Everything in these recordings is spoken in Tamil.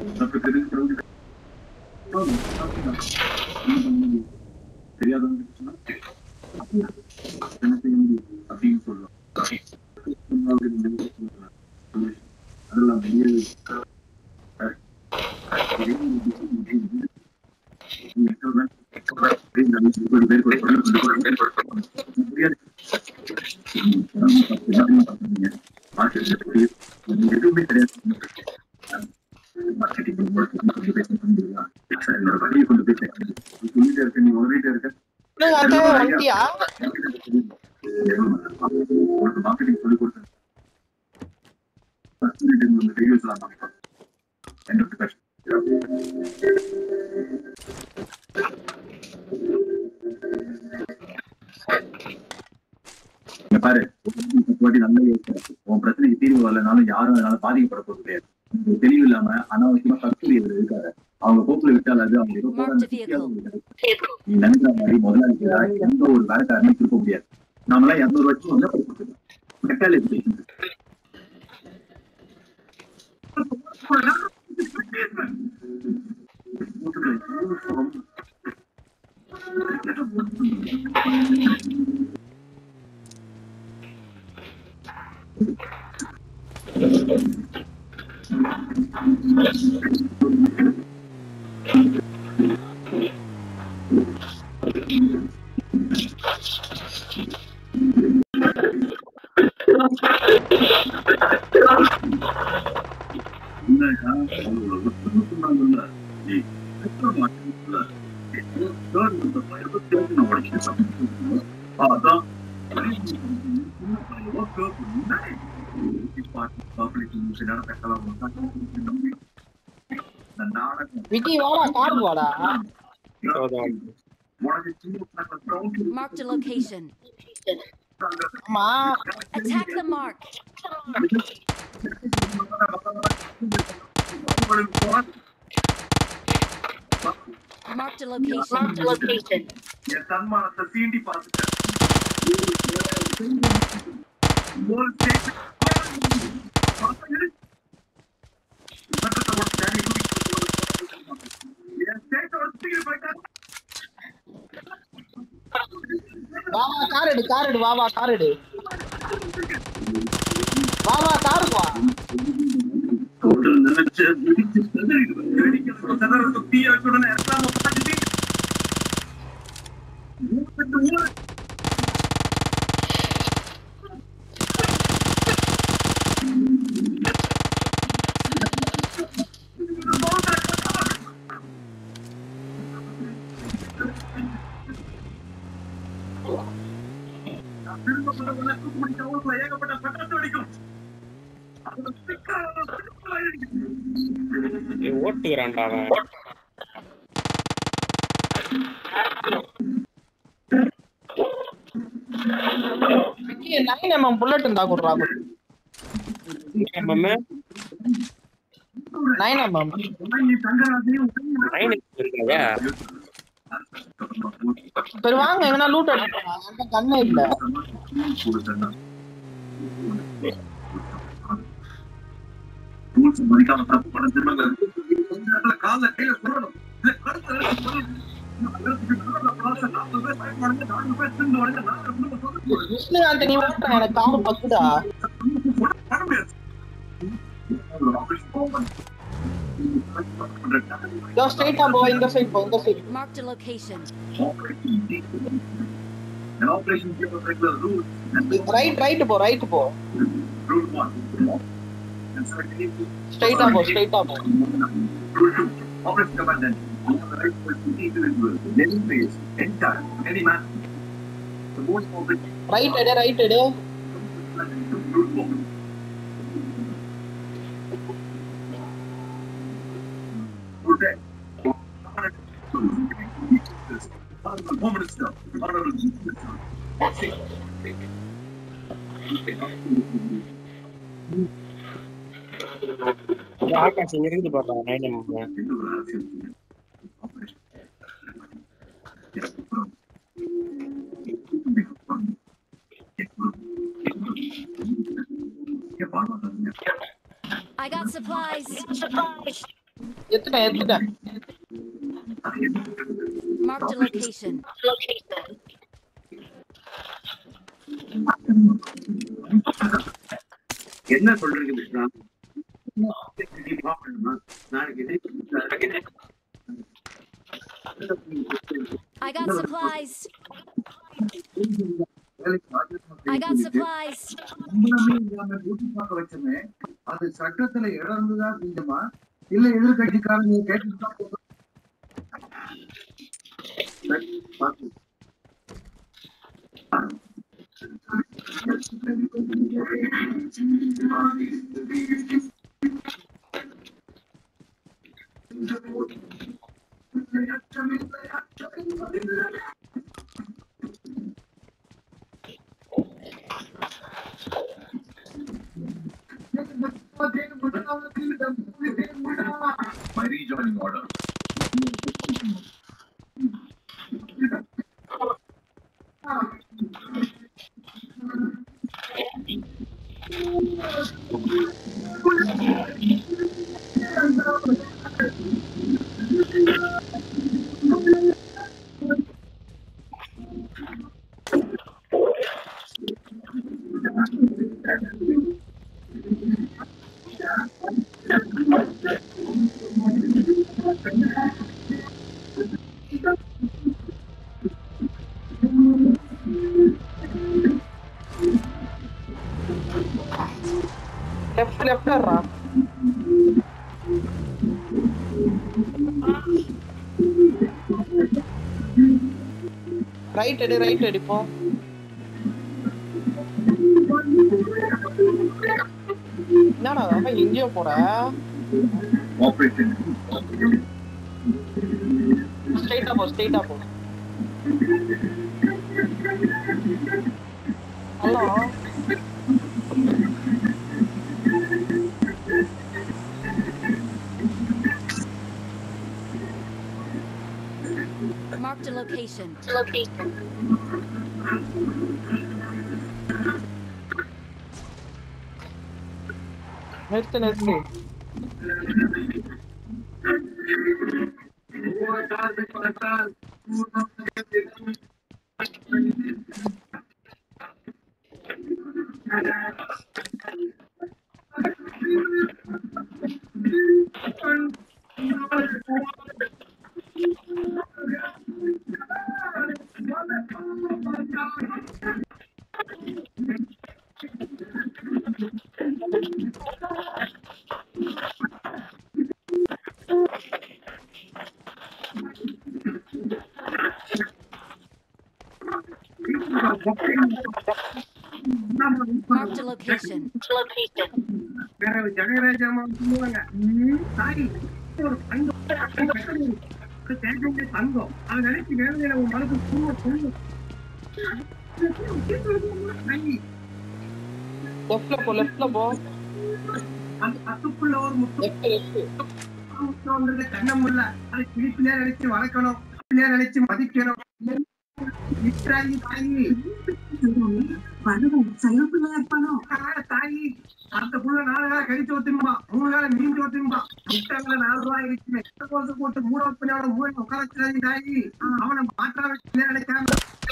பாரு நல்ல உன் பிரச்சனைக்கு தீர்வு வரலனாலும் யாரும் அதனால பாதிக்கப்பட போறது கிடையாது. தெளிவு இல்லாம அனாவசியமா கஸ்தூரி இருக்காரு. அவங்க போக்குல விட்டால் அது அவங்க நீ நினைக்கிற மாதிரி முதலாளி எந்த ஒரு வேலைக்காரனையும் திருப்ப முடியாது. நாமெல்லாம் 200 வருஷம் வந்து mechanic Marked a location. Attack the mark. Marked a location. Car எடு ஓட்டுறான்டா அவன். புல்லட் இருந்தா கொடுறா. 9mm சரி வாங்க எங்கனா லூட் அடிக்கலாம். அந்த கண்ணே இல்ல. விஷ்ணுகாந்த் நீ ஓட்ட எனக்கு காரு பக்குடா. Go straight up, boy. In the side, in the side. Marked a location. Right, po. Straight up, straight up. Right, Akash இங்க இருந்து பாருடா 9mm. I got supplies. எத்துட்டேன். Marked a location. என்ன சொல்றீங்க Krishna? I got supplies. I got supplies. அது சட்டத்துல இழந்துதான் செஞ்சமா இல்ல எதிர்கட்சிக்காரங்க கேட்டுதான் my rejoining order. லெஃப்ட் வர்றா. ரைட் அடிப்போம். என்னடா அவன் எங்கேயோ போற? ஸ்ட்ரைட்டா போ. Hello Marked a location. நிறுத்து. Marked a location. லெஃப்ட்ல போ. அதுக்குள்ள ஒரு முட்டு கண்ணமுள்ள அதை பிடிப்பிலே நினைச்சு வளர்க்கணும், நினைச்சு மதிக்கணும். தாயி அந்த புள்ள 4 காலம் கடிச்சு ஒத்துமா, 3 காலம் மீண்டு ஒத்துமா, முட்டை 4 ரூபாய் இருக்கு போட்டு 3 பிள்ளையோட 3 உட்கார வச்சு தாயி அவனை மாற்ற வச்சு நினைக்காம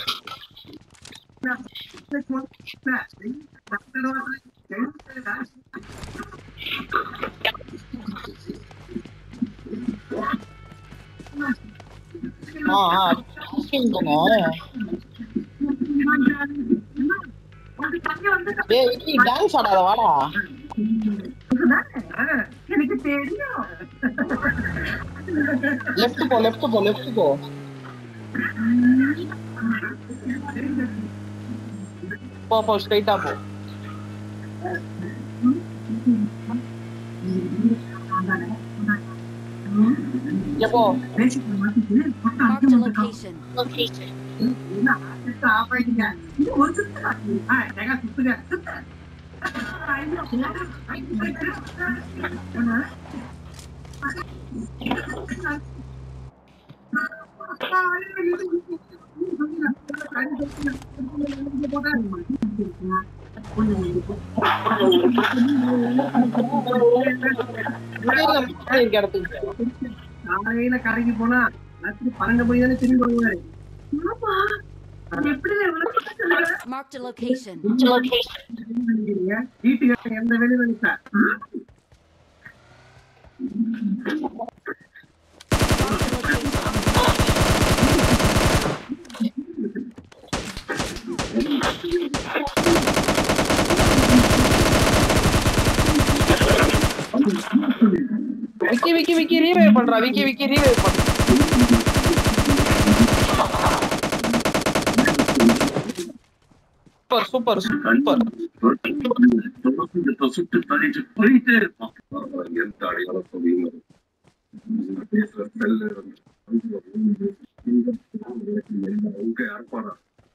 டான்ஸ் ஆடாத வாடா. எனக்கு தெரியும். லெஃப்ட் போ. போ ஸ்ட்ரைட்டா போ. எப்போ Marked a location. காலையில கடைக்கு போனா ராத்திரி 12 மணி தானே திரும்பி வருவாரு. Marked a location. வீட்டுக்கு எந்த வேலையும் இல்லை சார். விக்கி ரீவைவ் பண்றா. விக்கி ரீவைவ் பண்றா. சூப்பர் சுட்டு தள்ளிட்டு போயிட்டே இருப்பான். எந்த அடையாளத்தையும் பேசுற செல்லு உங்க ஏற்பாடா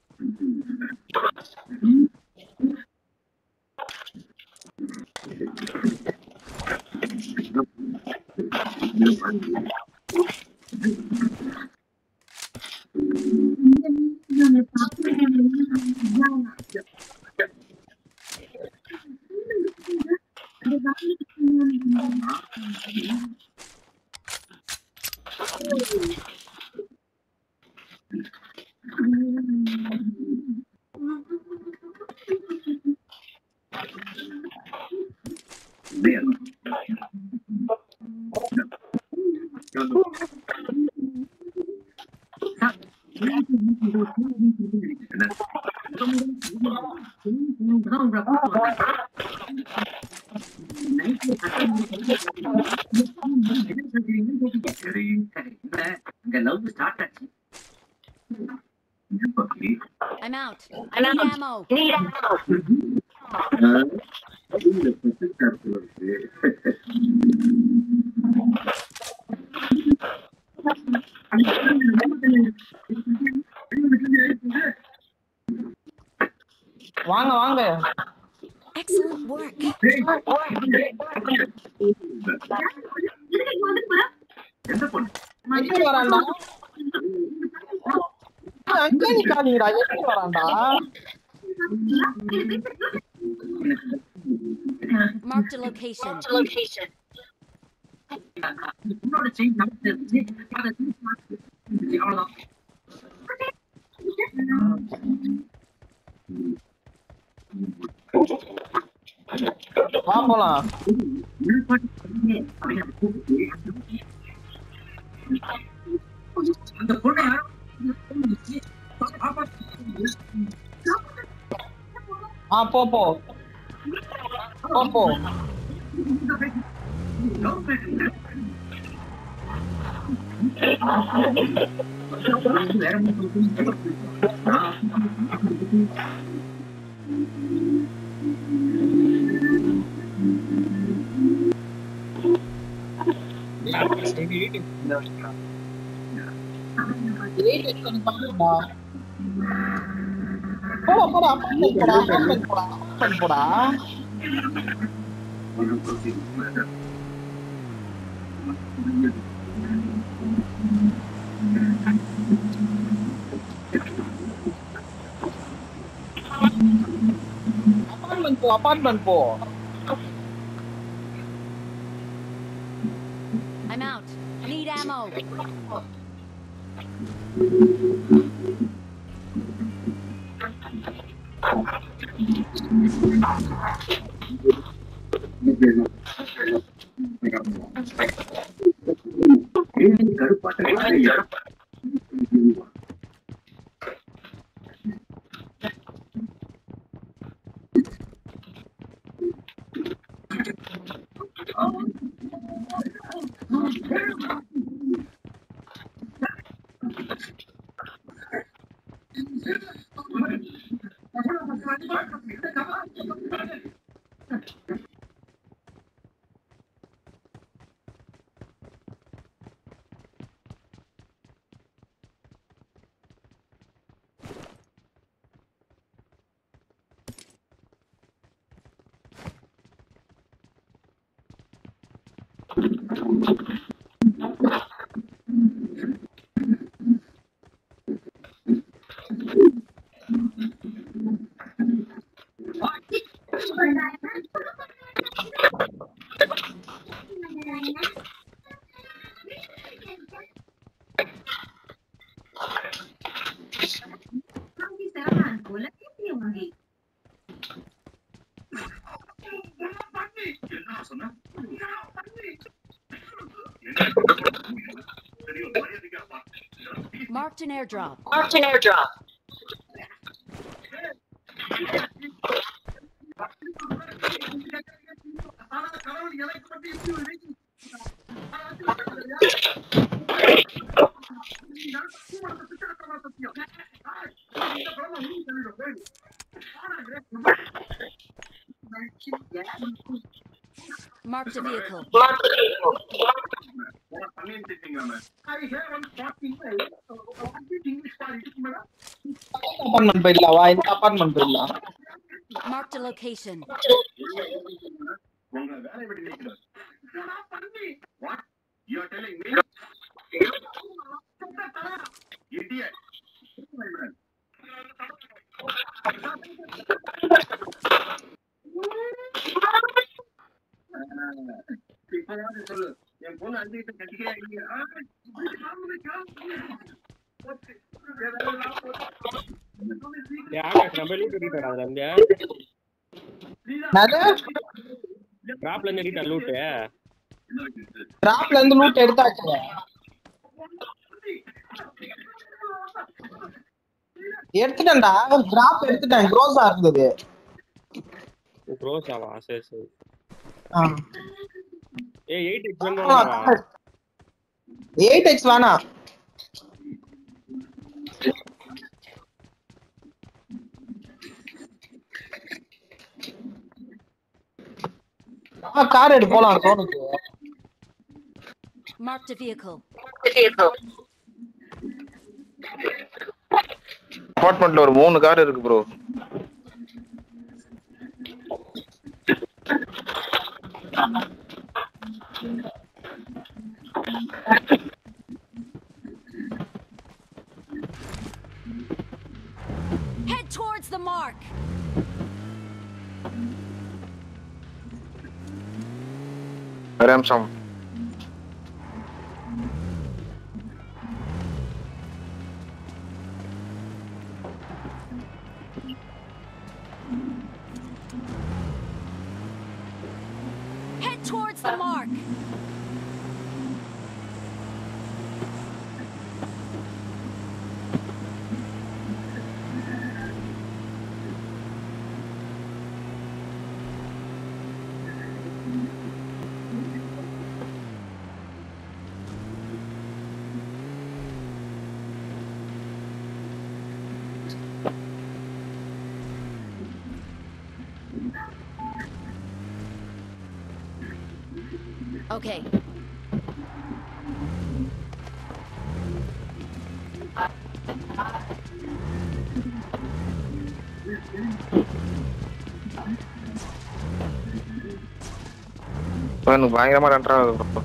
I'm out. I need ammo. வாங்க. Excellent work. எங்க வரான்டா? அங்க நீ காலிடா. எங்க வரான்டா? Marked a location. வா போலாம். போ. போடா. அபார்ட்மெண்ட் போ. I'm out. Need ammo. Marked an airdrop. Marked a vehicle. Apartment போயிடலாம் வா இந்த அபார்ட்மெண்ட் போயிடலாம் Marked a location. ஆகாஷ் நம்ம லூட் எடுத்துடா அதுல இருந்து. டிராப்ல இருந்து எடுத்துடா லூட். டிராப்ல இருந்து லூட் எடுத்தாச்சு. எடுத்துட்டேன்டா டிராப் எடுத்துட்டேன். க்ரோஸா இருந்தது. க்ரோஸாவா? சரி சரி. ஆ ஏய் 8x வேணுமா? 8x வேணாம். கார் எடு போலாம் சோனுக்கு. Marked a vehicle. அபார்ட்மெண்ட்ல ஒரு 3 கார் இருக்கு bro. Head towards the mark. Ramsam. Head towards the mark. Okay. எனக்கு பயங்கரமா ரன்ரா ப்ரோ.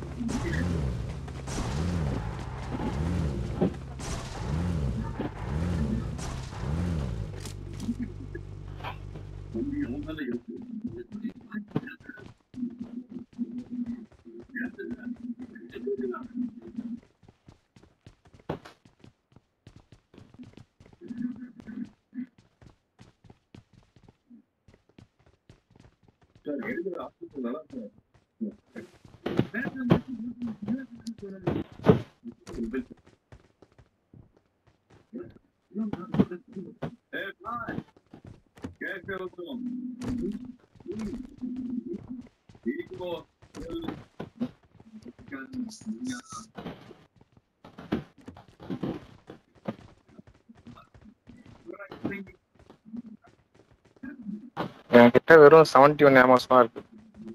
என்கிட்ட வெறும் 71 ஆமோஸ் தான் இருக்கு.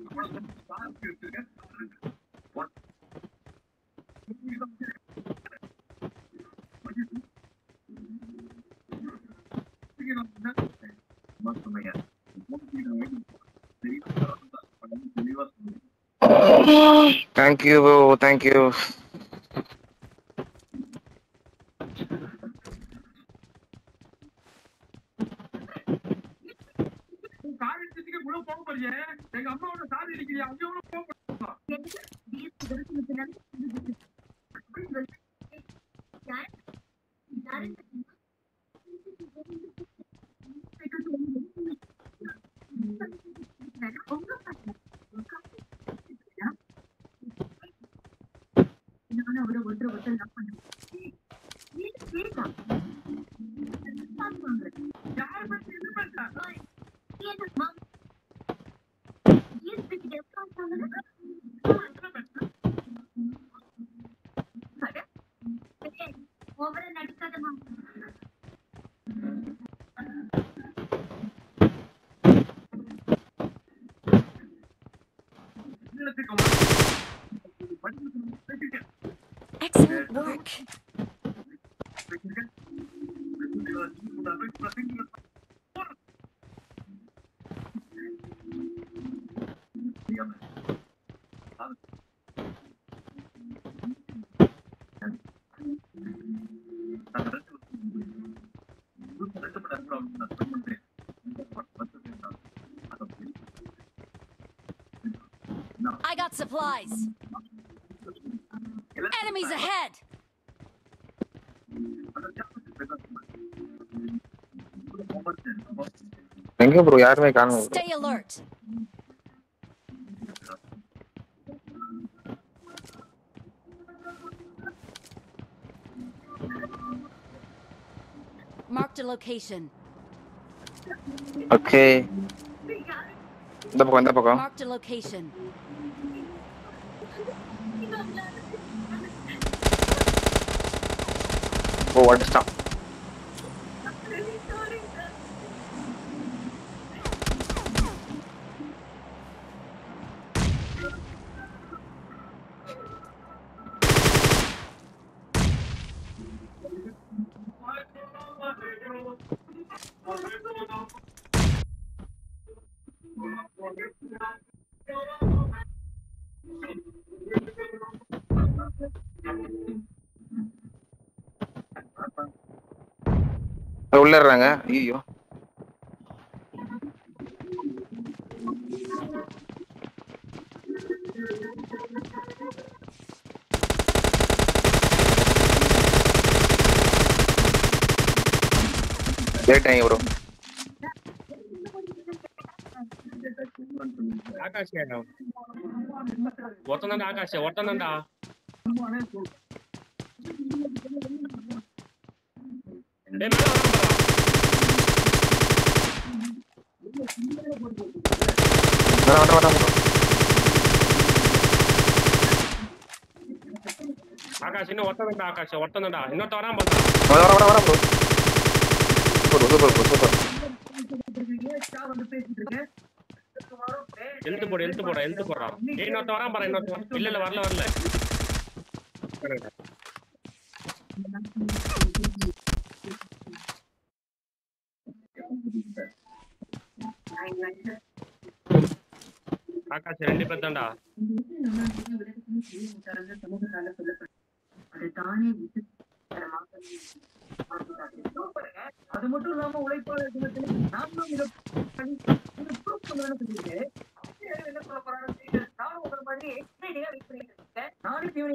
Thank you bro, thank you. Excellent work. I got supplies. Enemies ahead. எங்க ப்ரோ யாருமே காணோம். Stay alert. Marked a location. Okay. இந்த பக்கம். Marked a location. ஓ அடிச்சான். உள்ளறாங்க. ஐயோ. லேட் ஆயி ப்ரோ. ஆகாஷ் ஏடா. ஒருத்தனடா ஆகாஷ் ஒருத்தனடா. டேய் மேல வர. ஆகாஷ் இன்னும் ஒருத்தனடா ஆகாஷ் ஒருத்தனடா. இன்னொருத்த வரான் பாத்தா. வர ப்ரோ. சூப்பர். எழுத்து போடுறா. ஏய் இன்னொருத்த வரான் பாரு இன்னொருத்த. இல்ல வரல. ஆகாஷ் ரெண்டு பேர் தான்டா. அது மட்டும் இல்லாம உழைப்பாளர் தினத்துல நானும் என்ன சொல்ல போறாங்க நானும் ஒரு மாதிரி எக்ஸ்ட்ரா வெயிட் பண்ணிட்டு இருக்கேன். நானும்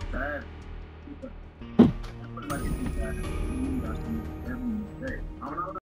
அவனால